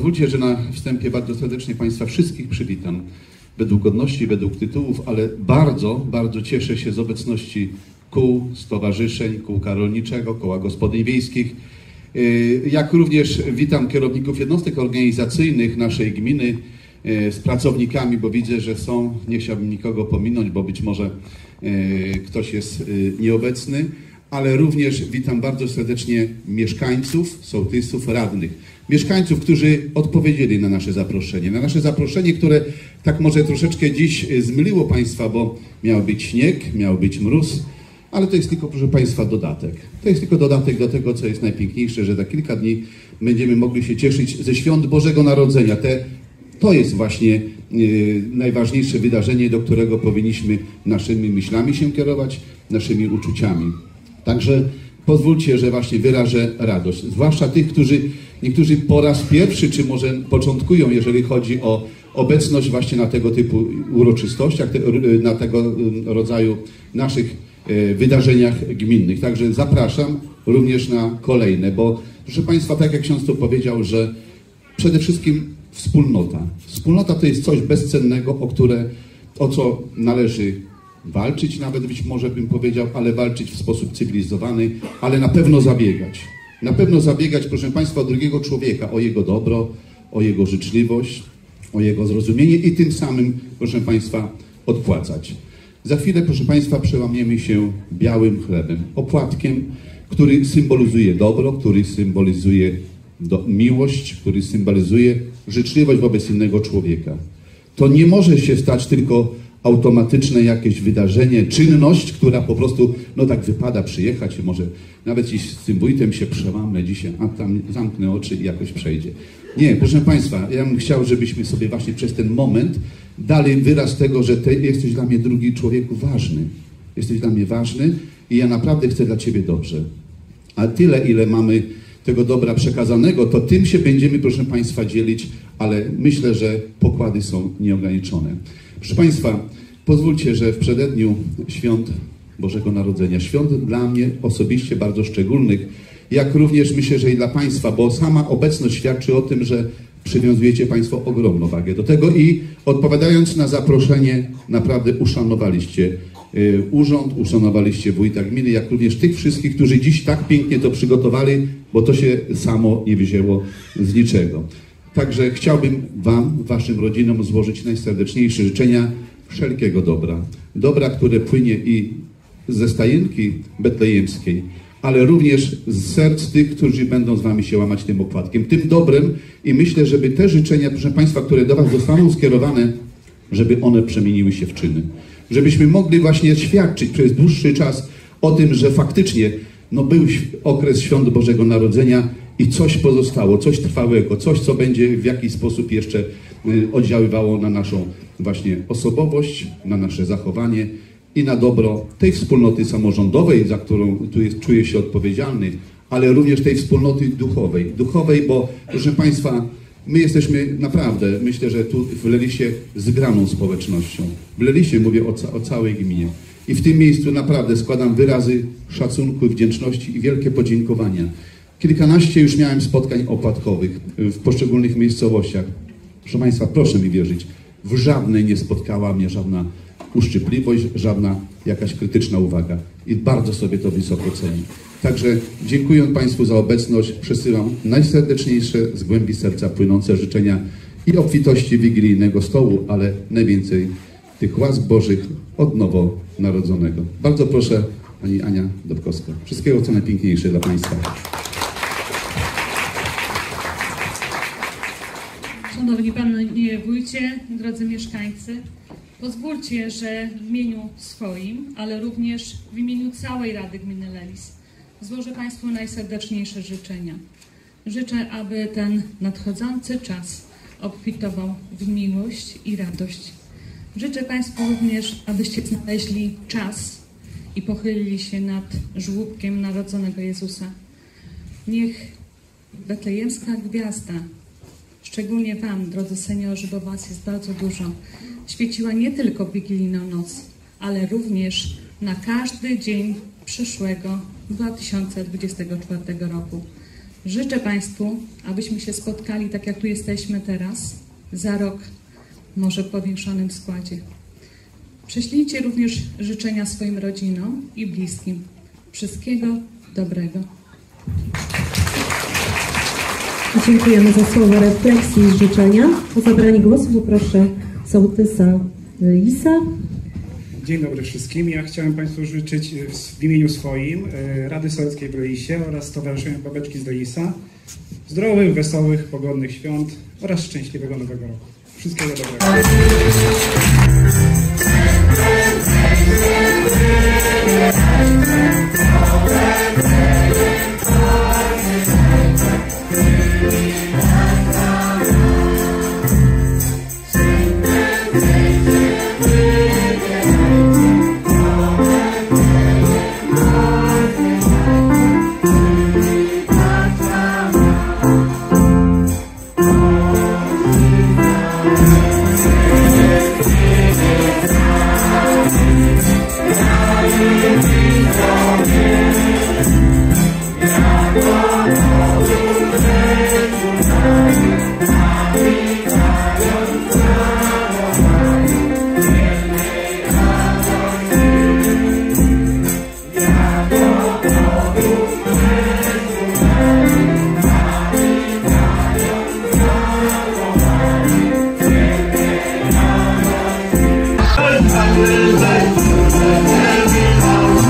Pozwólcie, że na wstępie bardzo serdecznie Państwa wszystkich przywitam. Według godności, według tytułów, ale bardzo, bardzo cieszę się z obecności kół, stowarzyszeń, kółka rolniczego, koła gospodyń wiejskich. Jak również witam kierowników jednostek organizacyjnych naszej gminy z pracownikami, bo widzę, że są, nie chciałbym nikogo pominąć, bo być może ktoś jest nieobecny, ale również witam bardzo serdecznie mieszkańców, sołtysów, radnych. Mieszkańców, którzy odpowiedzieli na nasze zaproszenie, które tak może troszeczkę dziś zmyliło Państwa, bo miał być śnieg, miał być mróz, ale to jest tylko, proszę Państwa, dodatek. To jest tylko dodatek do tego, co jest najpiękniejsze, że za kilka dni będziemy mogli się cieszyć ze świąt Bożego Narodzenia. To jest właśnie najważniejsze wydarzenie, do którego powinniśmy naszymi myślami się kierować, naszymi uczuciami. Także pozwólcie, że właśnie wyrażę radość. Zwłaszcza tych, niektórzy po raz pierwszy, czy może początkują, jeżeli chodzi o obecność właśnie na tego typu uroczystościach, na tego rodzaju naszych wydarzeniach gminnych. Także zapraszam również na kolejne, bo proszę Państwa, tak jak ksiądz tu powiedział, że przede wszystkim wspólnota. Wspólnota to jest coś bezcennego, o co należy walczyć, nawet być może bym powiedział, ale walczyć w sposób cywilizowany, ale na pewno zabiegać. Na pewno zabiegać, proszę Państwa, o drugiego człowieka, o jego dobro, o jego życzliwość, o jego zrozumienie i tym samym, proszę Państwa, odpłacać. Za chwilę, proszę Państwa, przełamiemy się białym chlebem, opłatkiem, który symbolizuje dobro, który symbolizuje miłość, który symbolizuje życzliwość wobec innego człowieka. To nie może się stać tylko automatyczne jakieś wydarzenie, czynność, która po prostu, no tak wypada przyjechać, może nawet jeśli z tym wójtem się przełamę dzisiaj, a tam zamknę oczy i jakoś przejdzie. Nie, proszę Państwa, ja bym chciał, żebyśmy sobie właśnie przez ten moment dali wyraz tego, że Ty jesteś dla mnie, drugi człowieku, ważny. Jesteś dla mnie ważny i ja naprawdę chcę dla Ciebie dobrze. A tyle, ile mamy tego dobra przekazanego, to tym się będziemy, proszę Państwa, dzielić, ale myślę, że pokłady są nieograniczone. Proszę Państwa, pozwólcie, że w przededniu świąt Bożego Narodzenia, świąt dla mnie osobiście bardzo szczególnych, jak również myślę, że i dla Państwa, bo sama obecność świadczy o tym, że przywiązujecie Państwo ogromną wagę do tego i odpowiadając na zaproszenie, naprawdę uszanowaliście urząd, uszanowaliście wójta gminy, jak również tych wszystkich, którzy dziś tak pięknie to przygotowali, bo to się samo nie wzięło z niczego. Także chciałbym Wam, Waszym rodzinom złożyć najserdeczniejsze życzenia wszelkiego dobra. Dobra, które płynie i ze stajenki betlejemskiej, ale również z serc tych, którzy będą z Wami się łamać tym opłatkiem, tym dobrem i myślę, żeby te życzenia, proszę Państwa, które do Was zostaną skierowane, żeby one przemieniły się w czyny. Żebyśmy mogli właśnie świadczyć przez dłuższy czas o tym, że faktycznie był okres Świąt Bożego Narodzenia i coś pozostało, coś trwałego, coś, co będzie w jakiś sposób jeszcze oddziaływało na naszą właśnie osobowość, na nasze zachowanie i na dobro tej wspólnoty samorządowej, za którą tu czuję się odpowiedzialny, ale również tej wspólnoty duchowej. Duchowej, bo proszę Państwa, my jesteśmy naprawdę, myślę, że tu w Lelisie zgraną społecznością. W Lelisie mówię o całej gminie. I w tym miejscu naprawdę składam wyrazy szacunku i wdzięczności i wielkie podziękowania. Kilkanaście już miałem spotkań opłatkowych w poszczególnych miejscowościach. Proszę Państwa, proszę mi wierzyć, w żadnej nie spotkała mnie żadna uszczypliwość, żadna jakaś krytyczna uwaga. I bardzo sobie to wysoko cenię. Także dziękując Państwu za obecność, przesyłam najserdeczniejsze z głębi serca płynące życzenia i obfitości wigilijnego stołu, ale najwięcej tych łask Bożych od nowonarodzonego. Bardzo proszę Pani Ania Dobkowska. Wszystkiego co najpiękniejsze dla Państwa. Szanowni Panie Wójcie, drodzy mieszkańcy, pozwólcie, że w imieniu swoim, ale również w imieniu całej Rady Gminy Lelis złożę Państwu najserdeczniejsze życzenia. Życzę, aby ten nadchodzący czas obfitował w miłość i radość. Życzę Państwu również, abyście znaleźli czas i pochylili się nad żłóbkiem narodzonego Jezusa. Niech betlejemska gwiazda, szczególnie Wam, drodzy seniorzy, bo Was jest bardzo dużo, świeciła nie tylko w wigilijną noc, ale również na każdy dzień przyszłego 2024 roku. Życzę Państwu, abyśmy się spotkali tak, jak tu jesteśmy teraz, za rok, może w powiększonym składzie. Prześlijcie również życzenia swoim rodzinom i bliskim. Wszystkiego dobrego. Dziękujemy za słowa refleksji i życzenia. O zabranie głosu poproszę sołtysa Lisa. Dzień dobry wszystkim. Ja chciałem Państwu życzyć w imieniu swoim Rady Sołeckiej w Lelisie oraz Stowarzyszenia Babeczki z Lelisa zdrowych, wesołych, pogodnych świąt oraz szczęśliwego nowego roku. Wszystkiego dobrego. Hey,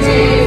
nadzieję.